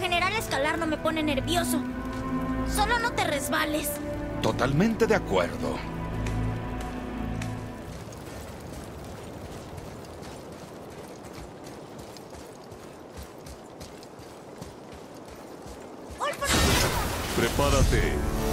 general, escalar no me pone nervioso. Solo no te resbales. Totalmente de acuerdo. Prepárate.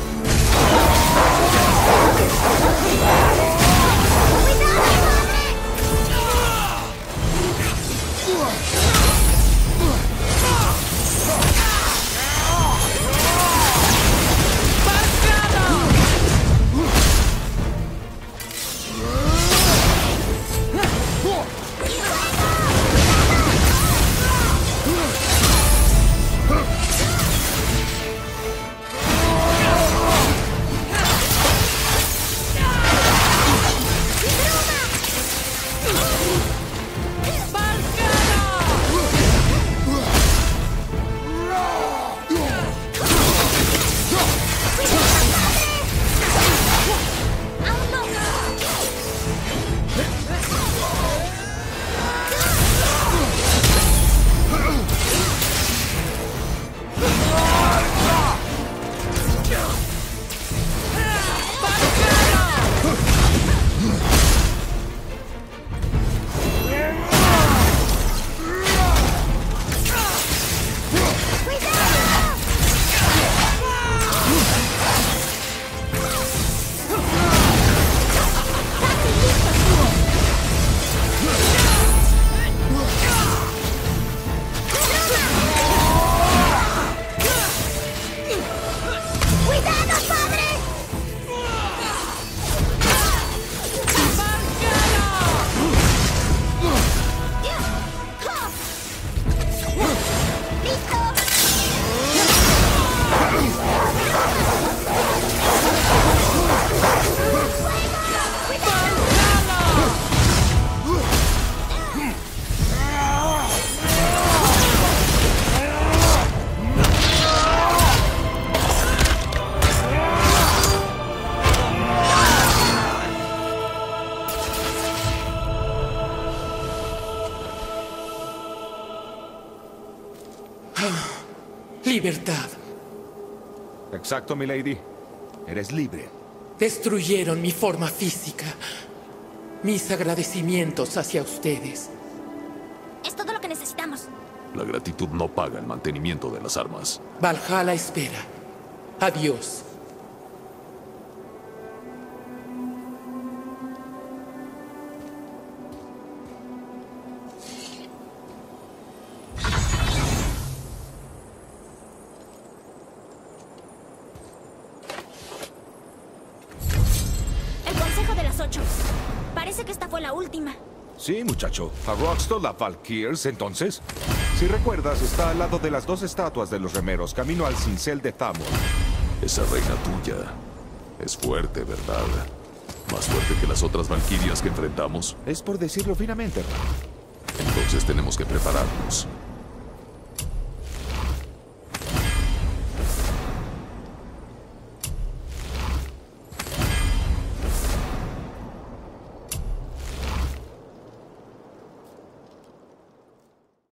Libertad. Exacto, milady. Eres libre. Destruyeron mi forma física. Mis agradecimientos hacia ustedes. Es todo lo que necesitamos. La gratitud no paga el mantenimiento de las armas. Valhalla espera. Adiós. El Consejo de las 8. Parece que esta fue la última. Sí, muchacho. A Roxton, la Valkyrs, entonces. Si recuerdas, está al lado de las dos estatuas de los remeros, camino al cincel de Thamur. Esa reina tuya es fuerte, ¿verdad? ¿Más fuerte que las otras valquirias que enfrentamos? Es por decirlo finamente, Ram. Entonces tenemos que prepararnos.